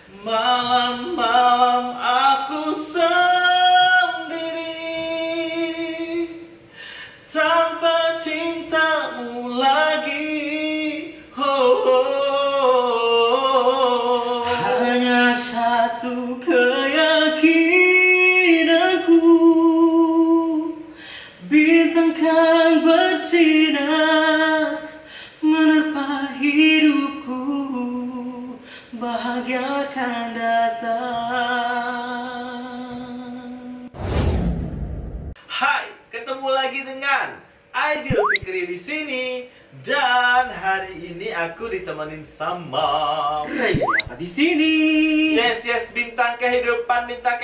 Malam-malam aku sendiri tanpa cintamu lagi. Hanya satu keyakinanku, bintang kan bersinar menerpa hidupku, bahagia akan datang. Hai, ketemu lagi dengan Aidil Fikri di sini. Dan hari ini aku ditemenin sama Raya di sini. Yes, bintang kehidupan,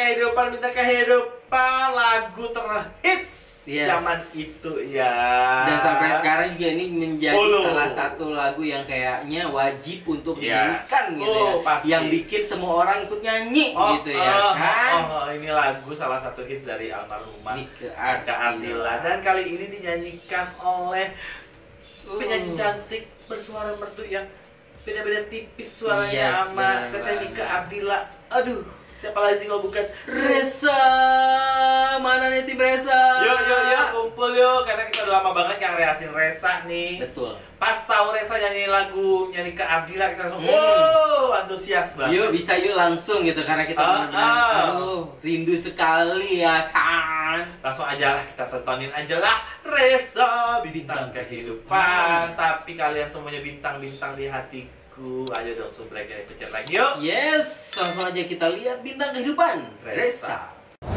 lagu terhits zaman itu ya. Dan sampai sekarang juga ini menjadi Ulu. salah satu lagu yang kayaknya wajib untuk Ya. dinyanyikan gitu ya. Pasti. Yang bikin semua orang ikut nyanyi gitu ya kan. Ini lagu salah satu hit dari almarhumah Nike Ardila. Ardila. Dan kali ini dinyanyikan oleh penyanyi cantik bersuara merdu yang beda-beda tipis suaranya Yes, sama bener Teteh Nike banget. Ardila. Aduh, siapa lagi sih kalau bukan Resa, mana nih tim Resa? Yuk, kumpul yuk. Karena kita udah lama banget yang reasin Resa nih. Betul. Pas tahu Resa nyanyi lagu Nyanyi ke Ardila, kita langsung wow, antusias banget. Yuk bisa yuk langsung gitu karena kita benar-benar rindu sekali ya kan. Langsung aja lah, kita tontonin aja lah Resa, bintang kehidupan. Tapi kalian semuanya bintang-bintang di hatiku. Ayo dong subrek pencet lagi yuk. Yes, langsung aja kita lihat bintang kehidupan Resa. Resa.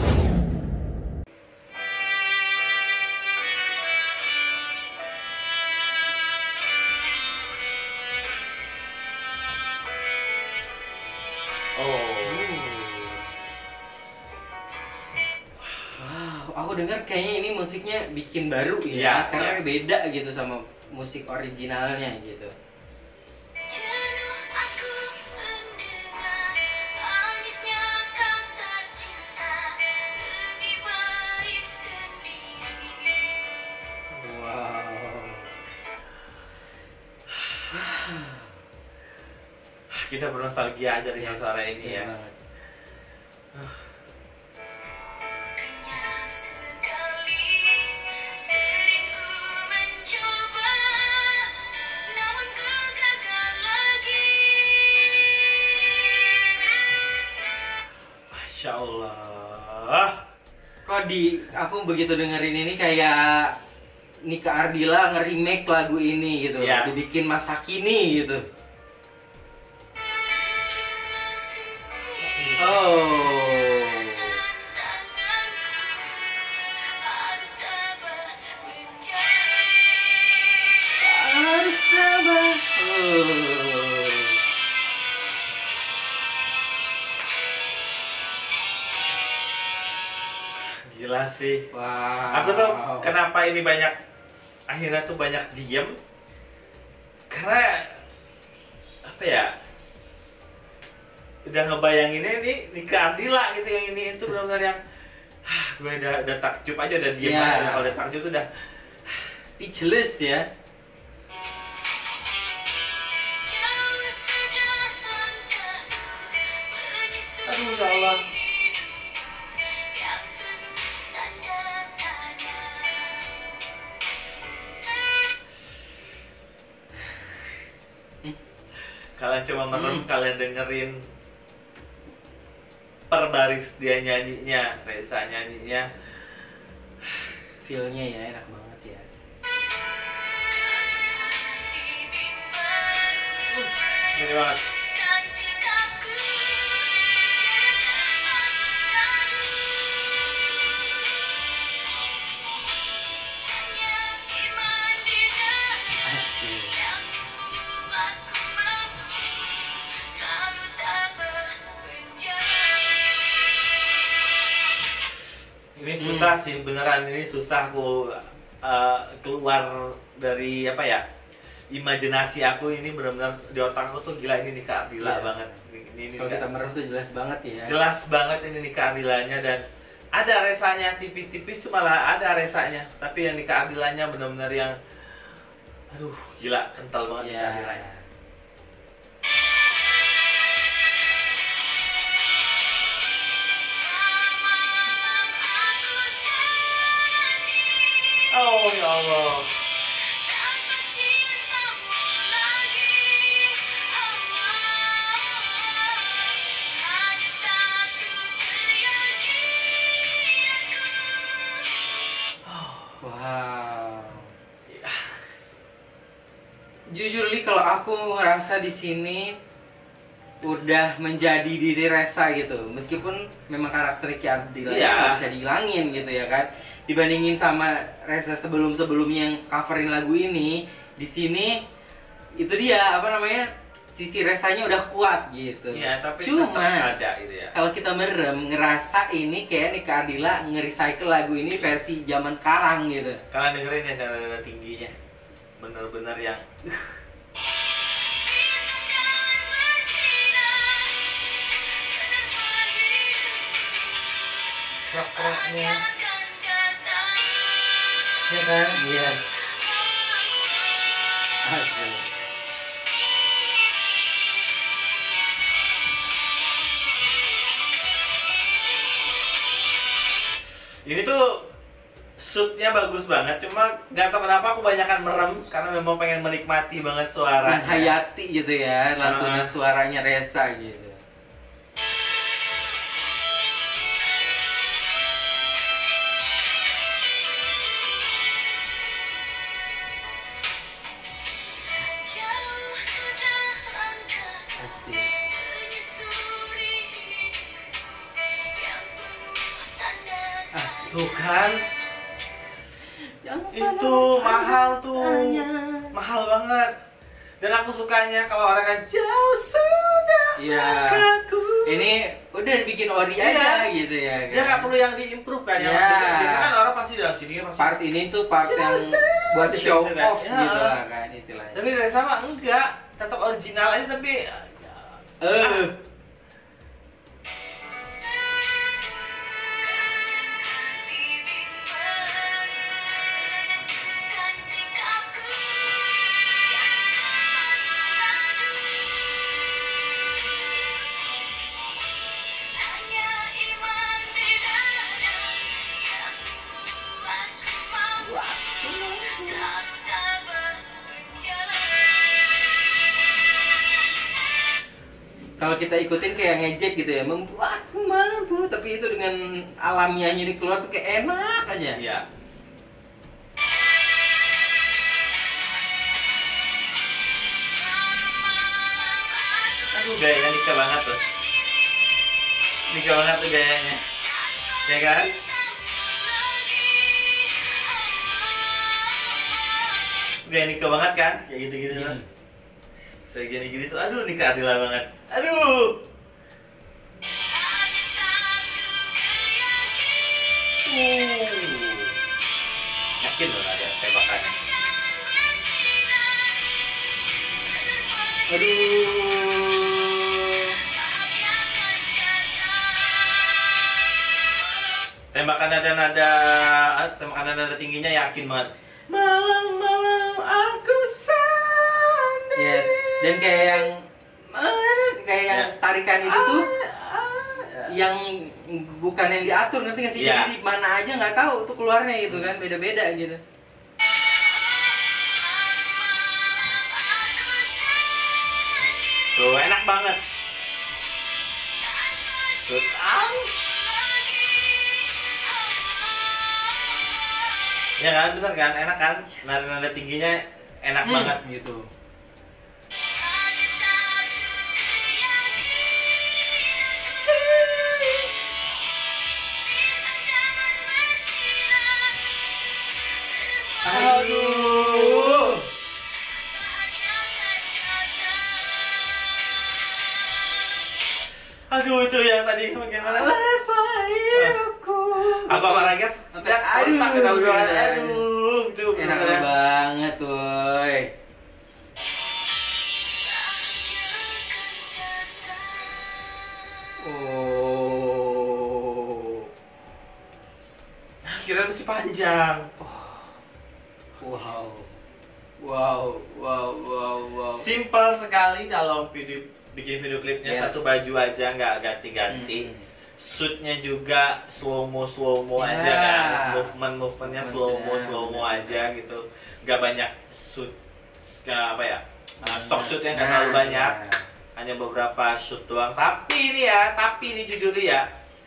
Wow, aku dengar kayaknya ini musiknya bikin baru ya, Iya, karena iya. beda gitu sama musik originalnya gitu. Jenuh aku mendengar manisnya kata cinta, lebih baik sendiri. Wow. Kita bernostalgia aja dengan suara ini ya. banget. Kenyang sekali, sering ku mencoba, namun ku gagal lagi. Masya Allah. Kok aku begitu dengerin ini kayak Nike Ardila nge-remake lagu ini gitu, Iya. dibikin masa kini gitu. Oh. Tantanganku harus tabah menjalani. Harus sabar. Oh. Gila sih. Wow. Aku tuh kenapa ini akhirnya tuh banyak diem. Karena apa ya? Udah ngebayanginnya ini Nike Ardila gitu, yang ini itu benar-benar yang gue udah takjub aja, udah diem Iya. aja. Kalau udah takjub tuh udah speechless ya. Jauh sudah langkahku menyusuri Aduh, ya Allah. hidupku yang penuh tanda tanya. kalian cuma merem, kalian dengerin per baris dia nyanyinya, Resa nyanyinya. Feel-nya ya enak banget ya. Hati bimbangku Ini banget. menentukan sikapku, tiada tempat tinggalku. Hanya iman di dalam Asik. yang membuatku mampu selalu tabah menjalani. Ini susah sih, beneran ini susah aku keluar dari apa ya, imajinasi aku. Ini benar-benar di otakku tuh gila, ini Nike Ardila Iya. banget. Ini Kalau kita merem tuh jelas banget ya. jelas banget ini Nike Ardilanya, dan ada resanya tipis-tipis tuh, malah ada resanya. Tapi yang Nike Ardilanya benar-benar yang aduh gila, kental banget Nike Ya. Ardilanya. Jujur Li, kalau aku ngerasa di sini udah menjadi diri Resa gitu. Meskipun memang karakter Ki Ardila Iya. nggak bisa dihilangin gitu ya kan. Dibandingin sama Resa sebelum-sebelumnya yang coverin lagu ini, di sini itu dia apa namanya? Sisi Resanya udah kuat gitu. Iya, tapi Cuma tetap ada gitu ya. kalau kita merem ngerasa ini kayak Nika Ardila nge-recycle lagu ini versi zaman sekarang gitu. Kalian dengerin ya nada tingginya. Bener-bener yang serak-seraknya. Ya kan? Yes. Asli. Ini tuh shootnya bagus banget, cuma nggak tahu kenapa aku banyakan merem karena memang pengen menikmati banget suaranya. Menghayati gitu ya, lantunan suaranya Resa gitu. Jauh sudah langkah Asli. menyusuri hidupku yang penuh tanda Tuh kan, Jangan itu mahal tuh, mahal banget. Dan aku sukanya kalau orang kan jauh sudah Iya. langkahku. Ini udah dibikin ori Iya. aja gitu ya kan. Dia nggak perlu yang diimprove kan, yang Iya. biasanya kan orang pasti dalam sini pasti. Part ini tuh part yang buat show Gitu kan. off Ya. gitu lah kan istilahnya. Tapi Reza mah enggak, tetap original aja tapi hati bimbang menentukan sikapku tiada tempat mengadu hanya iman di dada yang membuatku mampu selalu tabah menjalani. Kalau kita ikutin kayak ngejek gitu ya, membuatku mampu, tapi itu dengan alamiahnya ini keluar tuh kayak enak aja. iya. Aduh gayanya Nika banget tuh. Nika banget tuh gayanya. Ya kan? Gaya Nika banget kan? Kayak gitu-gitu tuh. Hmm. Saya gini-gini tuh, aduh Nika Ardila banget. Aduh. Yakin loh ada tembakannya. Aduh. Tembakan nada tingginya yakin banget. Malam-malam aku sendiri. Yes. Dan kayak yang Ya. tarikan itu tuh yang bukan yang diatur, ngerti gak sih? Iya. Jadi mana aja nggak tahu tuh keluarnya gitu kan, beda-beda gitu. Tuh enak banget. Tuh, ya kan, bener kan, enak kan? Nada tingginya enak banget. gitu. Aduh. Aduh itu yang tadi bagaimana? Aku sama Raga Sampai aduh aduh, kita berdua. gitu ya. Aduh, itu Enak beneran. banget, woy. Oh. Kira masih panjang. Wow. Wow, wow, wow, wow. Simpel sekali dalam bikin video klipnya. Yes. Satu baju aja nggak ganti-ganti. Shootnya juga slow mo Ya. aja kan, movementnya slow mo aja gitu, nggak banyak shoot, nggak apa ya, stock shoot yang nggak terlalu banyak, hanya beberapa shoot doang. Tapi ini jujur ya,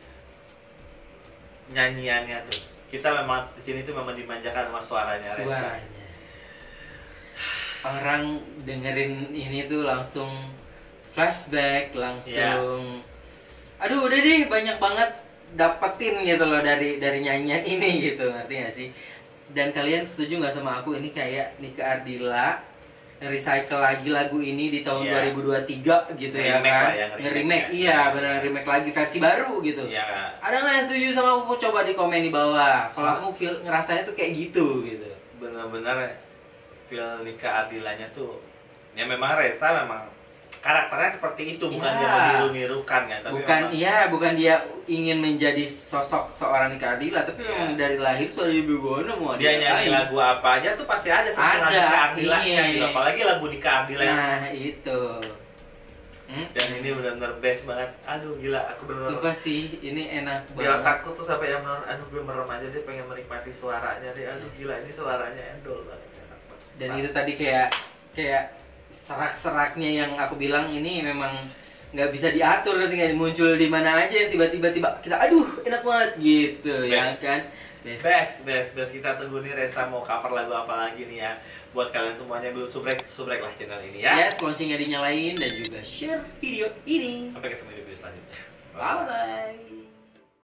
nyanyiannya tuh kita memang di sini tuh memang dimanjakan sama suaranya Reza. Suaranya. orang dengerin ini tuh langsung flashback, langsung aduh udah deh banyak banget dapetin gitu loh dari nyanyian ini gitu, ngerti gak sih? Dan kalian setuju nggak sama aku, ini kayak Nika Ardila recycle lagi lagu ini di tahun 2023 gitu ya kan? Nge-remake, iya benar, remake lagi versi baru gitu. Ada nggak yang setuju sama aku? Coba di komen di bawah. Kalau aku feel ngerasanya tuh kayak gitu gitu. Bener-bener feel Nika Ardilanya tuh ya memang Reza memang karakternya seperti itu, bukan dia meniru-nirukan kan, tapi bukan dia ingin menjadi sosok seorang Nika Ardila, tapi memang dari lahir sudah Wibigono mau dia nyanyi lagu apa aja tuh pasti ada sentuhan Nika Ardilanya gitu, apalagi lagu Nika Ardila. Nah itu. Dan ini benar-benar best banget. Aduh gila, aku benar-benar sumpah sih, ini enak banget. Di otakku tuh sampai yang benar, aduh gue merem aja deh, pengen menikmati suaranya deh. Aduh gila, ini suaranya endol banget. Dan itu tadi kayak serak-seraknya yang aku bilang ini memang nggak bisa diatur, nanti nggak muncul di mana aja yang tiba-tiba kita aduh enak banget gitu. Best. Ya kan best kita tunggu nih Reza mau cover lagu apa lagi nih ya. Buat kalian semuanya belum subrek lah channel ini ya. Yes, loncengnya dinyalain dan juga share video ini. Sampai ketemu di video selanjutnya. Bye bye.